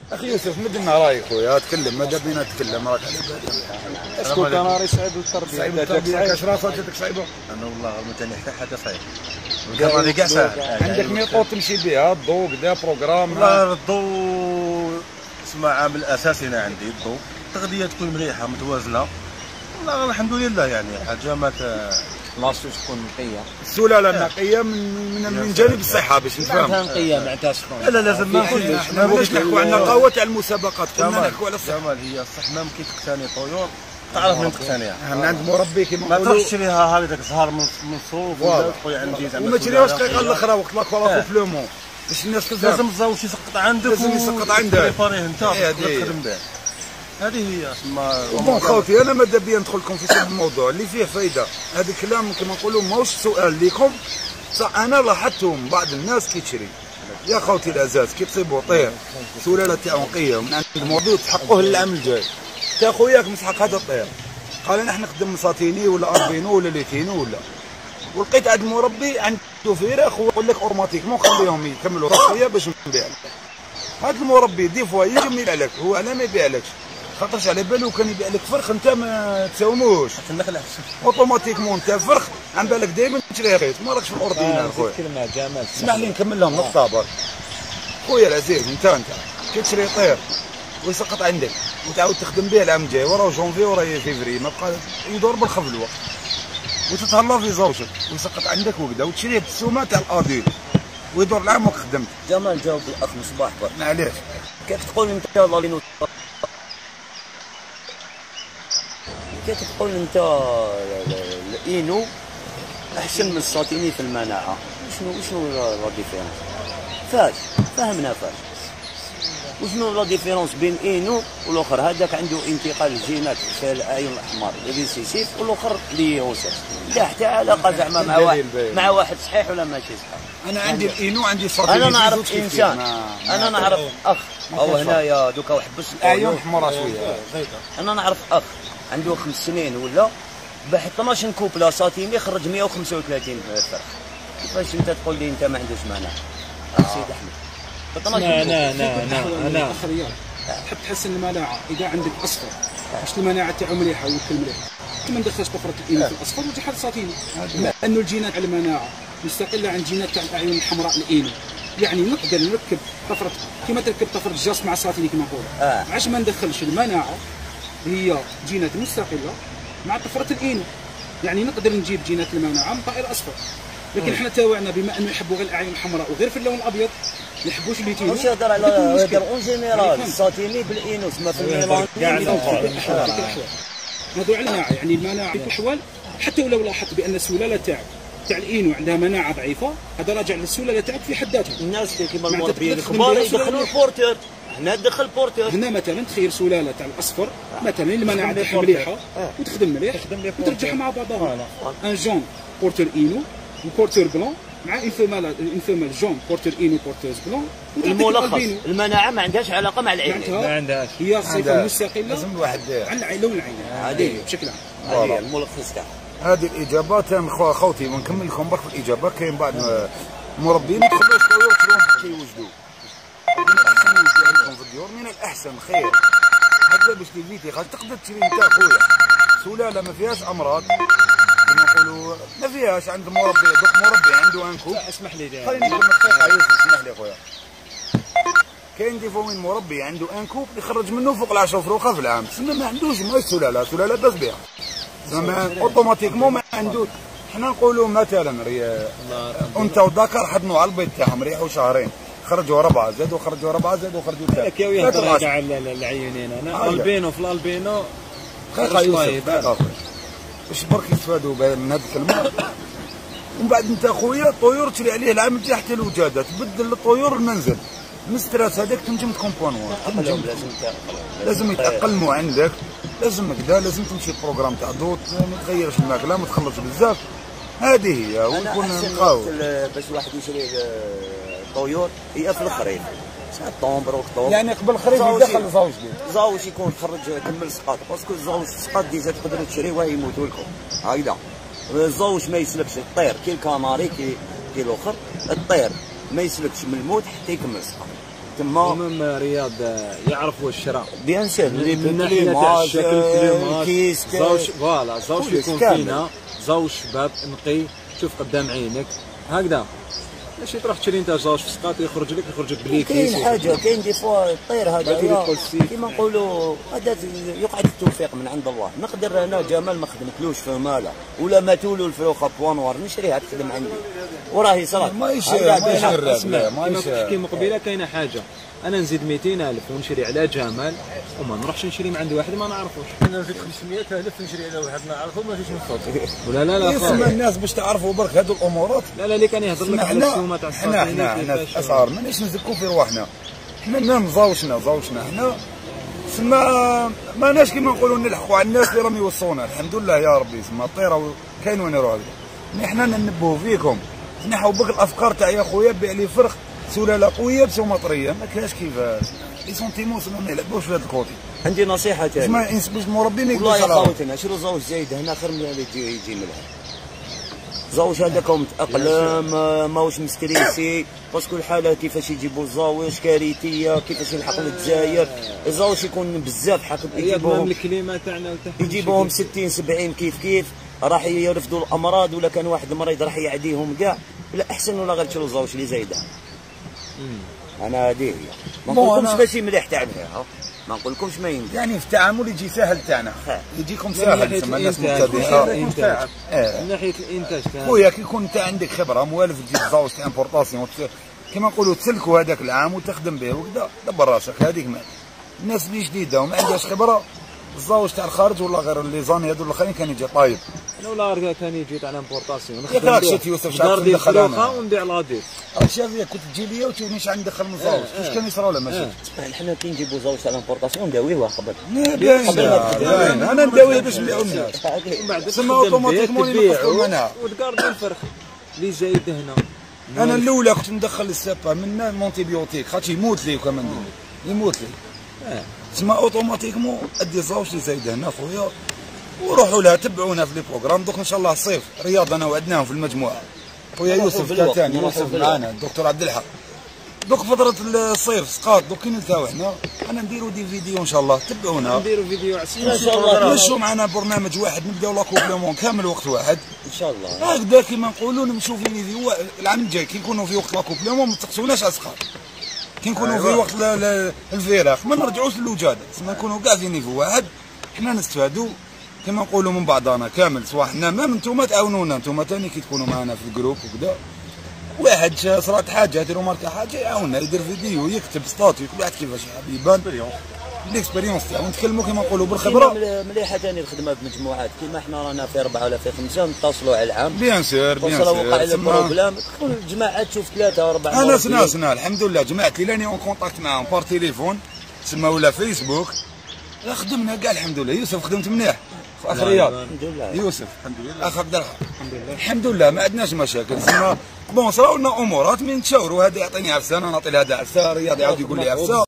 اخي يوسف مد لنا رايك خويا، تكلم ماذا بينا تكلم راك على بالي. اسكو كان راه صعيب التربيه؟ صعيب التربيه كاشراف جاتك صعيبه؟ انا والله ما تاني حتى حاجه صعيبه. كان كاع ساهل. عندك ميطود تمشي بها الضوء كذا بروغرام؟ والله الضوء اسمع عامل اساسي انا عندي الضوء، التغذيه تكون مليحه متوازنه. والله الحمد لله يعني حاجه ما بلاصتو تكون نقيه، السلاله نقيه من جانب الصحه باش نفهم. نقيه معناتها سخون. لا لازم ما نقولش ما بغيتش نحكوا على النقاوه تاع المسابقات، كنا نحكوا على الصحه. جمال هي الصح مام كي تقتني طيور تعرف من تقتنيها من عند مربي كيما ما نقولوا. تروحش تشريها هذيك زهر من الصوف ولا تقول عندي زعما وما تشريوش دقيقه الاخرى وقت لا كولا كومبلومون باش الناس تفهم. لازم الزوج يسقط عندك، لازم يسقط عندك بريباريه انت تخدم به. هذه هي تسمى. بون خوتي انا ماذا بيا ندخل لكم في صلب الموضوع اللي فيه فايده. هذا الكلام كما نقولوا ماهوش سؤال ليكم، صح. انا لاحظتهم بعض الناس كي تشري يا خوتي العزاز كي تصيبوا طير سلاله تاع نقيه من عند المربي تحقوه للعام الجاي، تا خوياك مسحق هذا الطير قال انا نخدم مساطيني ولا اربينو ولا ليتينو ولا، ولقيت عند المربي عنده فراخ ويقول لك اوتوماتيكمون خليهم يكملوا الرقيه باش نبيع لك. هذا المربي دي فوا يجي يبيع لك، هو على ما يبيعلكش خاطرش على بالو كان يبيع لك فرخ انت ما تساوموش اوتوماتيكمون انت فرخ عن بالك دائما تشري خيط ما راكش في الاوردينار خويا. كلمه جمال اسمح لي نكمل لهم نقطه برك خويا العزيز. انت كي تشري طير ويسقط عندك وتعاود تخدم به العام الجاي وراه جونفي وراه فيفري ما بقى يدور بالخف الوقت وتتهلا في زوجك ويسقط عندك وكذا وتشريه بالسومه تاع الاديل ويدور العام وك خدمت. جمال جاوب الاخ مصباح برك. معليش كيف تقول انت ظالينو؟ كيف تقول انت الاينو احسن من الساتيني في المناعه؟ شنو لا ديفيرونس؟ فاش فهمنا فاش وشنو لا ديفيرونس بين اينو والاخر؟ هذاك عنده انتقال الجينات في الاعين الاحمر ريسيسيف والاخر لي اوسس، لا حتى علاقه زعما مع واحد صحيح ولا ماشي صحيح. انا عندي الاينو عندي ساتيني. انا نعرف انسان، انا نعرف اخ او هنايا دوكا وحبس الاعين حمراء شويه. انا نعرف اخ عنده 5 سنين ولا باح 12 كوبلا ساتيني خرج 135 فرخ. كيفاش انت تقول لي انت ما عندوش مانع؟ سيد احمد انا تحب تحسن المناعه اذا عندك اصفر باش المناعه تاعو مليحه ويكل مليح كما ندخلش طفره الاينو في الاصفر وتجي حد ساتيني، لانه الجينات على المناعه مستقله عن جينات تاع الاعين الحمراء الاينو. يعني نقدر نركب طفره كما تركب طفره الجاس مع ساتيني كما نقولوا. علاش ما ندخلش المناعه هي جينات مستقله مع طفره الاينو؟ يعني نقدر نجيب جينات المناعه من طائر اصفر، لكن احنا تاوعنا بما انه يحبوا غير الاعين الحمراء وغير في اللون الابيض ما يحبوش الليتينو. واش يهضر على هذا اون جينيرال الساتيني بالاينو تسمى في الميلانين نهضروا على المناعه. يعني المناعه في كل الاحوال حتى ولو لاحظت بان السلاله تاع الاينو عندها مناعه ضعيفه هذا راجع للسلاله تاعك في حد ذاتها. الناس كيما المربيين الكبار يدخلوا البورتير، هنا ندخل بورتير. هنا مثلا تخيل سلاله تاع الاصفر مثلا المناعه تاعها مليحه وتخدم مليح وترجعها مع بعضها. ان جون بورتير اينو وبورتير بلون مع انفيمال جون بورتير اينو بورتيرز بلون. الملخص المناعه ما عندهاش علاقه مع العين، ما عندهاش، هي صفه مستقله لازم الواحد عن لون العين هذه بشكل عام. هذه الملخص تاعها. هذه الاجابات انا خوتي ونكمل لكم برك في الاجابه. كاين بعض المربين يدخلوا الطيور كي يوجدوا من الاحسن يوجدوا لكم في الديور من الاحسن خير هكذا باش تيفيتي خاطر تقدر تشري انت خويا سلاله ما فيهاش امراض كما نقولوا ما فيهاش. عند مربي دوك مربي عنده انكو. اسمح لي خليني نقول لك دقيقه يوسف اسمح لي خويا. كاين دي فوين مربي عنده انكوب يخرج منه فوق العشر فروخه في العام، تسمى ما عندوش ماهيش سلاله باس بها، تسمى اوتوماتيكمون ما عندوش. حنا نقولوا مثلا انت وذكر حضنوا على البيض تاعهم ريحوا شهرين خرجوا 4 زادوا خرجوا 4 زادوا خرجوا 3. كيف يهضر كاع العيونين انا البينو في الالبينو دقيقه يوسف باش برك يستفادوا من هذه الكلمه. ومن بعد انت خويا الطيور تشري عليه العام الجاي حتى الوجاده تبدل الطيور المنزل من ستراس هذاك تنجم تكومبونوا لازم يتاقلموا عندك لازم كذا لازم تمشي البروغرام تاع دوت ما تغيرش الماكله ما تخلصش بزاف. هذه هي ويكون نقاو باش الواحد يشري طيور هي في الخريف سبتمبر اكتوبر يعني قبل الخريف يدخل زاوج يكون خرج كمل سقاط باسكو الزاوج سقاط ديجا تقدروا تشريوه يموتوا لكم هكذا. الزاوج ما يسلكش الطير كي الكناري كي الاخر الطير ما يسلكش من الموت حتى يكمل سقاط تما. المهم رياض يعرفوا الشراء بيان سور من ناحيه تاع الشكل كليماج زوج يكون فينا زوج شباب نقي تشوف قدام عينك هكذا. ماشي تروح تشري انت زوج في سقاط يخرج لك بليكيس. كاين حاجه كاين دي فوا الطير هذا كيما نقولوا هذا يقعد التوفيق من عند الله. نقدر انا جمال ما خدمتلوش في ماله ولا ماتولو الفلوخه بوانوار نشريها تخدم عندي وراهي صرا ما يشير اسمع كيما تحكي من قبيله كاينه حاجه انا نزيد 200,000 ونشري على جمال وما نروحش نشري من عند واحد ما نعرفوش. انا نزيد 500,000 نشري على واحد نعرفه ما فيش نفوت. ولا لا يسمى الناس باش تعرفوا برك هذو الامورات. لا اللي كان يهضر لك على السومه تاع حنا اسعار مانيش نزكوا في رواحنا. حنا زوجنا حنا سما ماناش كيما نقولوا نلحقوا على الناس اللي راهم يوصونا. الحمد لله يا ربي سما الطيره كاين وين يروح. حنا ننبهوا فيكم نحاو بك الافكار تاع يا خويا بيع لي فرخ سلاله قويه بسومه طريه ما كاينش كيفاش. لي سونتيمون ما يلعبوش في هذا الكوتي. عندي نصيحه ثانيه باش المربين يقولوا والله يا خوتنا شرو زوج زايد هنا خير من اللي يجي ملها. زوج هذاك متاقلم ماهوش مستريسي باسكو الحاله كيفاش يجيبوا الزاوج كارثيه كيفاش يلحقوا للجزائر. الزوج يكون بزاف حاكم يجيبوهم الكليمه تاعنا يجيبوهم 60 70 كيف راح يرفدوا الامراض ولا كان واحد مريض راح يعديهم كاع. لا احسن ولا غير تشرو زوج اللي زايده. انا هذه هي ما نقولكمش ماشي مليح تاعنا ما نقولكمش ما ينجح يعني في التعامل يجي سهل تاعنا يجيكم سهل تسمى الناس مبتدئه من ناحيه الانتاج خويا كي يكون انت عندك خبره موالف تجيب زوج تاع امبورطاسيون كيما نقولوا تسلكوا هذاك العام وتخدم به وكذا دبر راسك. هذيك الناس اللي جديده وما عندهاش خبره الزوج تاع الخارج ولا غير لي زاني هذو الاخرين كان يجي طايب. انا ولا ثاني جيت على امبورطاسيون ياك شفت يوسف شحال ندخل انا ونبيع لادير. شاف كنت تجي ليا وتجيني شحال ندخل من الزوج واش كان يصرا ولا ماشي. حنا كي نجيبوا زوج تاع امبورطاسيون نداويوه قبل. انا نداويه باش نبيعوا الناس. ومن بعد تسمى اوتوماتيكمون ينقصوا وتقارد الفرخ اللي زايد هنا. انا الاولى كنت ندخل السابا من مونتيبيوتيك خاطر يموت لي كما ندير يموت لي. تسمى اوتوماتيكمون ادي زوج اللي زايد هنا خويا وروحوا لها تبعونا في لي بروغرام. دوك ان شاء الله الصيف رياض انا وعدناهم في المجموعه خويا يوسف كان ثاني يوسف معانا الدكتور عبد الحق. دوك فتره الصيف سقاط دوك كي نلتاو حنا انا نديروا دي فيديو ان شاء الله تبعونا نديروا فيديو عسير ان شاء الله نمشوا معنا برنامج واحد نبداو لا كوبلومون كامل وقت واحد ان شاء الله. هكذا كيما نقولوا نمشوا في فيديو العام الجاي كي نكونوا في وقت لا كوبلومون ما تقصوناش على سقاط. كي نكونوا في وقت الفراخ ما نرجعوش للوجاده ما نكونوا كاع في نيفو واحد. حنا نستفادوا كما نقولوا من بعضنا كامل سواء حنا ما نتوما تعاونونا نتوما ثاني كي تكونوا معنا في الجروب وكذا واحد صرات حاجه ديروا ماركه حاجه يعاوننا يدير فيديو يكتب ستاتيو كل واحد كيفاش يحب يبان ليكسبيريونس تاعو نتكلموا كما نقولوا بالخبره. مليحه ثاني الخدمه بمجموعات كيما حنا رانا في 4 ولا في 5 نتصلوا على العام بيان سور وقع لنا بروبليم تدخل الجماعه تشوف 3 4 انا سنا الحمد لله جماعتي لاني اون كونتاكت معاهم بار تليفون تسمى ولا فيسبوك خدمنا كاع الحمد لله. يوسف خدمت مليح اخ رياض الحمد لله يوسف الحمد لله اخ عبد الرحمن الحمد لله ما عندناش مشاكل تسمى بون صراو لنا امورات من نتشاوروا هذا يعطيني عفسه انا نعطي لهذا عفسه رياض يعاود يقول لي عفسه